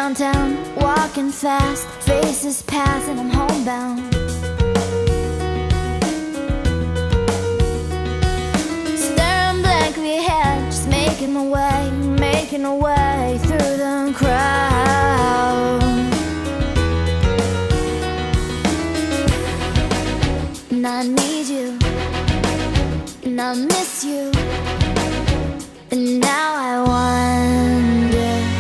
downtown, walking fast, faces pass and I'm homebound. Staring blankly ahead, just making my way through the crowd. And I need you, and I miss you.